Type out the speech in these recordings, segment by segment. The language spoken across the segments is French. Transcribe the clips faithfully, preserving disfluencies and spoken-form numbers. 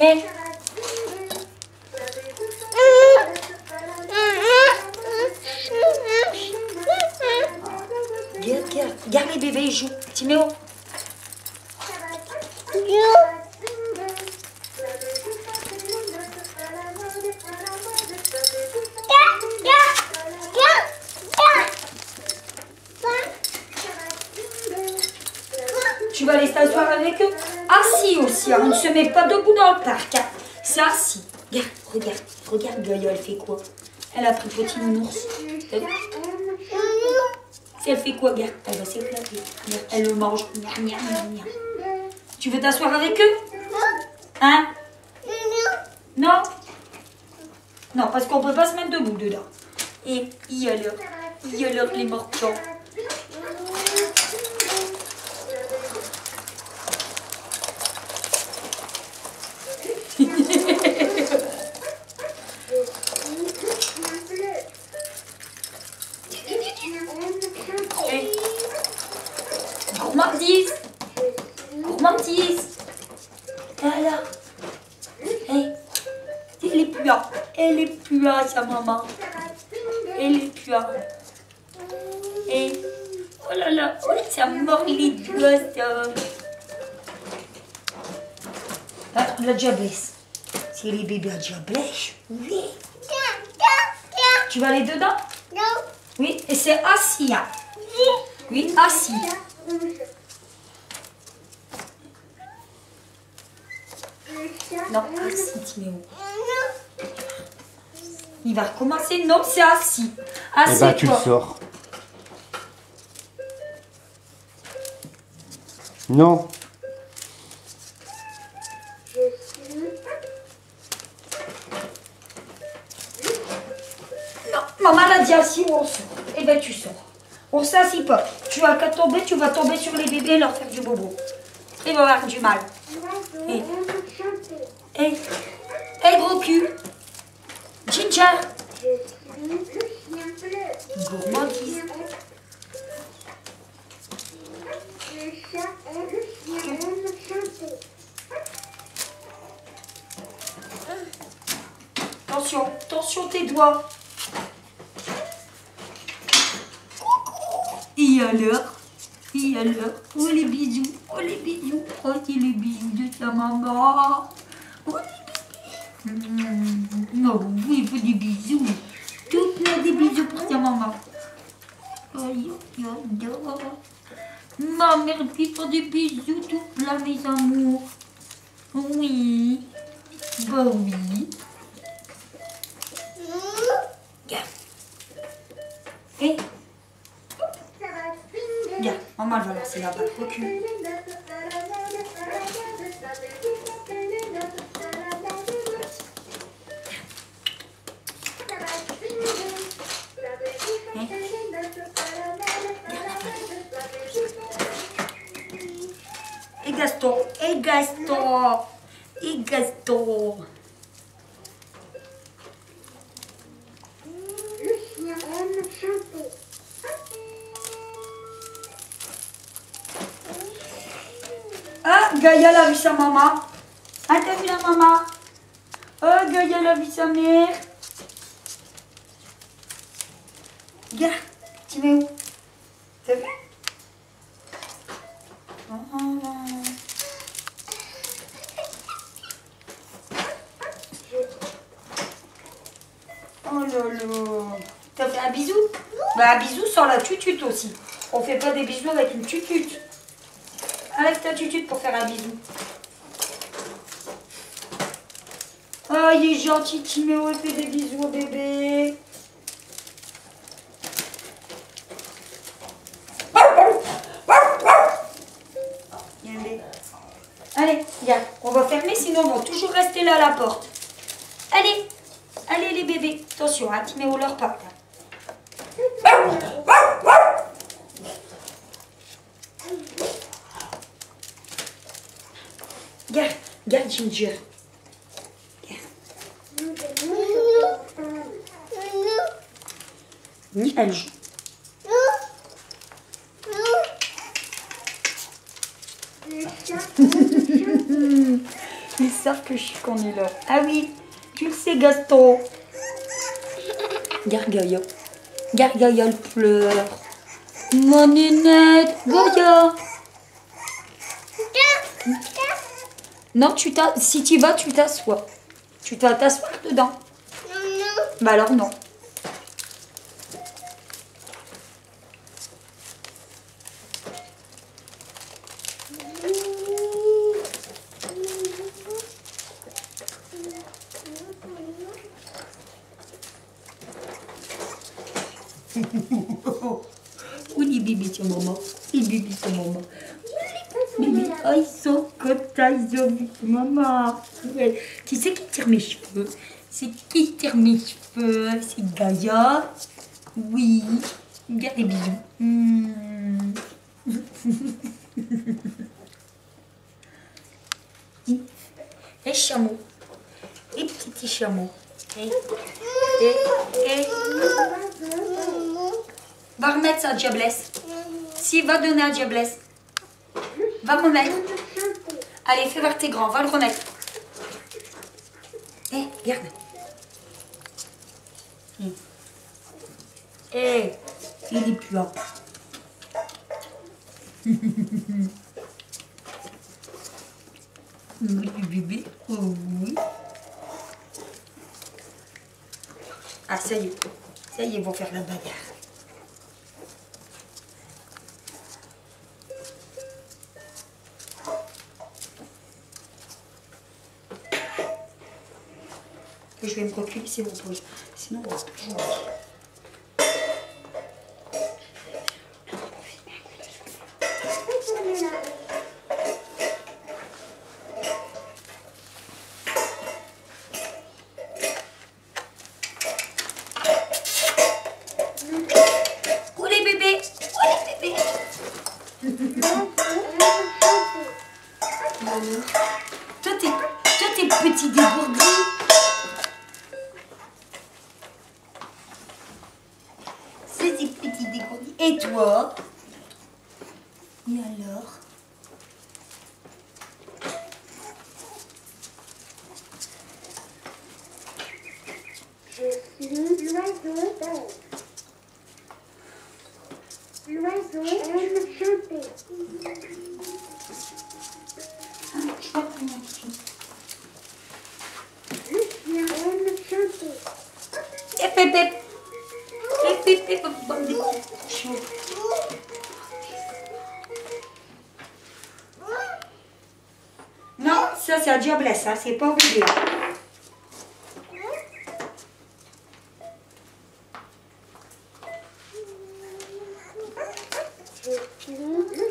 Eh. Regarde, regarde, regarde les bébés, ils jouent. Timéo. Tu vas aller t'asseoir avec eux. Assis aussi, hein. On ne se met pas debout dans le parc. Hein. C'est assis. Regarde, regarde, regarde Gaïa, elle fait quoi? Elle a pris petit nounours. Elle fait quoi? Regarde, elle va s'éclater. Elle le mange. Tu veux t'asseoir avec eux? Hein? Non? Non, parce qu'on ne peut pas se mettre debout dedans. Et il y a l'heure. Il y a l'heure les morpions. Gourmandise. Gourmandise. Voilà. Hey. Elle est puante. Elle est puante, sa maman. Elle est puante. Et oh là là, oh, ça mord les doigts, ça. Ah, la diablesse. C'est les bébés à diablesse. Oui. Tu vas aller dedans? Non. Oui, et c'est assis. Hein. Oui, assis. Non, assis, Timéo. Il va recommencer. Non, c'est assis. Assis. Eh ben, tu le sors. Non. Non, maman l'a dit assis ou on sort. Eh ben, tu sors. On s'assit pas. Tu vas qu'à tomber, tu vas tomber sur les bébés et leur faire du bobo. Ils vont avoir du mal. Et, et, et gros cul. Ginger. Gourmandise. Attention, attention tes doigts. Et alors? Et alors? Oh les bisous, oh les bisous, oh c'est les bisous de sa maman. Oh les bisous. Mmh. Non, oui, il faut des bisous. Tout plein des bisous pour sa maman. Aïe, aïe, aïe. Maman, merci pour des bisous tout plein, mes amours. Oui. Bah oui. Regarde. Et regarde, maman elle va lancer la balle. Recule. Et Gaston, et Gaston, et Gaston. Ah, Gaïa a vu sa maman. Ah, t'as vu la maman? Oh, Gaïa a vu sa mère. Regarde, tu mets où? T'as vu? Oh, oh, oh. Oh là là. T'as fait un bisou? Bah un bisou sans la tutute aussi. On fait pas des bisous avec une tutute. Enlève ta tutute pour faire un bisou. Oh, il est gentil, Timéo, il fait des bisous au bébé. Allez, regarde, on va fermer, sinon on va toujours rester là à la porte. Allez, allez les bébés. Attention, hein, Timéo leur part. Regarde, regarde Ginger. Regarde. Elle joue. Ils savent que je suis qu'on est là. Ah oui, tu le sais, Gaston. Regarde Gaïa. Regarde Gaïa, elle pleure. Mon nénette, Gaïa. Non, tu t'as... si tu vas, tu t'assois. Tu vas t'asseoir dedans. Non, non. Bah alors non. Où les bébés sur maman? Les bébés sur maman. Bébé, oh, ils sont contents, ils ont vu maman. Ouais. Tu sais qui tire mes cheveux? C'est qui tire mes cheveux? C'est Gaïa. Oui. Regarde les bisous. Mmh. Les chameaux. Les petits chameaux. Et, et, et. Va remettre ça, Diablesse. Si, va donner à Diablesse. Va remettre. Allez, fais voir tes grands, va le remettre. Eh, hey, regarde. Eh, hey, il est plus là. Oui, bébé. Oh, oui. Ah, ça y est. Ça y est, ils vont faire la bagarre. Je vais me reculer, c'est mon pause. Sinon, on va se jouer. Où les bébés? Où les bébés? Toi, t'es, toi, t'es petit dégourdi. C'est des petits dégourdis. Et toi? Et alors? Je suis l'oiseau. L'oiseau aime chanter. Ah, Le chien aime chanter. Et pépé. Et pépé. Chaud. Non, ça c'est à Diablesse, hein, c'est pas obligé. Je suis le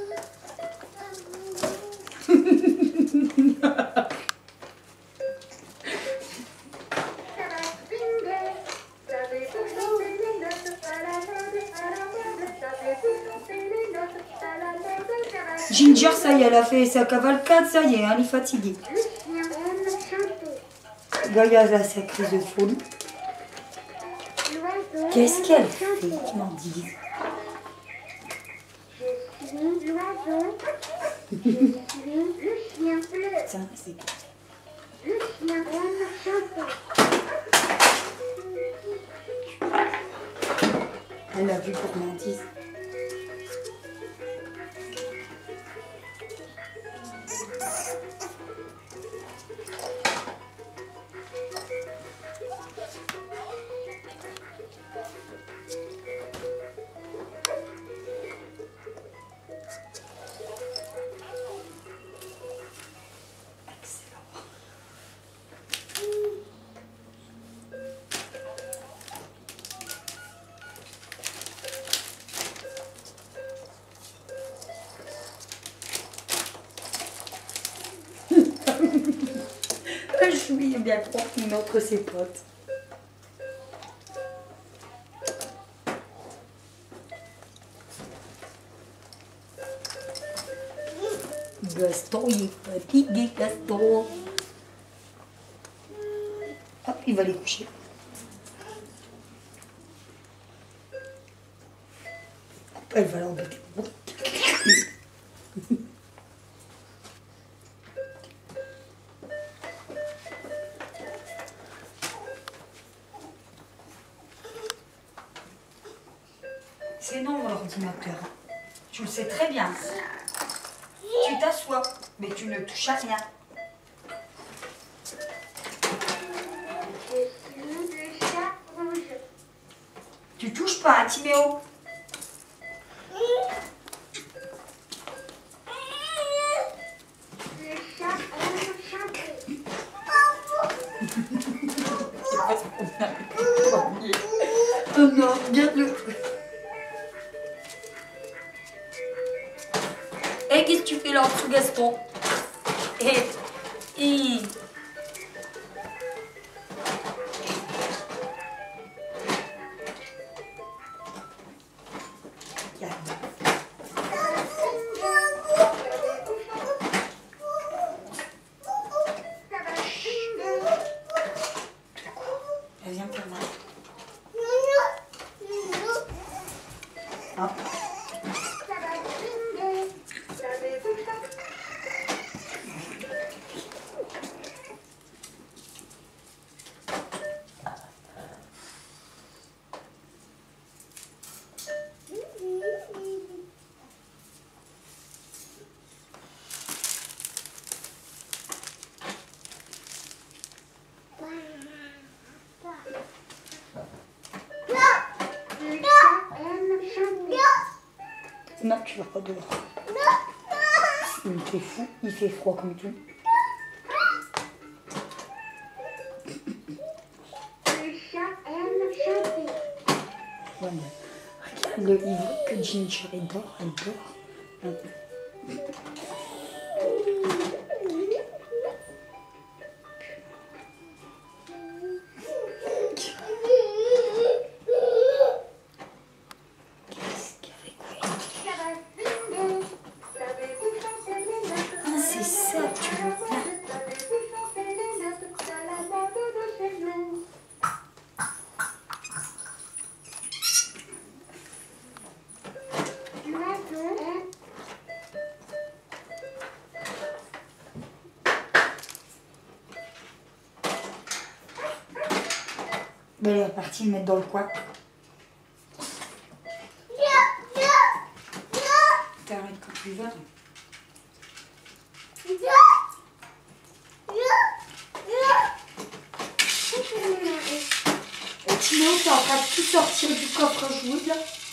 Ginger, ça y est, elle a fait sa cavalcade, ça y est, elle est fatiguée. Le chien aime chanter. Gaïa a sa crise de folie. L'oiseau Qu'est-ce aime qu'elle fait, chanter. tu m'en dis? Je suis l'oiseau. Je suis le chien bleu. Ça, c'est tout. Le chien aime chanter. Elle a vu gourmandise. Je suis bien croire qu'il montre ses potes. Gaston, il est fatigué, Gaston. Hop, il va les coucher. Hop, elle va l'embêter. c'est non l'ordinateur. Tu le sais très bien. Tu t'assois, mais tu ne touches à rien. Je suis le chat rouge. Tu touches pas, hein, Timéo? Le chat aime chanter. Oh non, regarde-le. Et qu'est-ce que tu fais là en dessous, Gaston? Et, et... Viens par là. Ah. Non, tu vas pas dehors. Il fait fou, il fait froid comme tout. Le chat aime chanter. Ouais, mais regarde, il voit que Ginger elle dort, elle dort. Ah, c'est ça, tu veux pas. Mais elle est partie le mettre dans le coin. T'arrêtes quand tu veux. Et Tino, t'es en train de tout sortir du coffre à jouer là.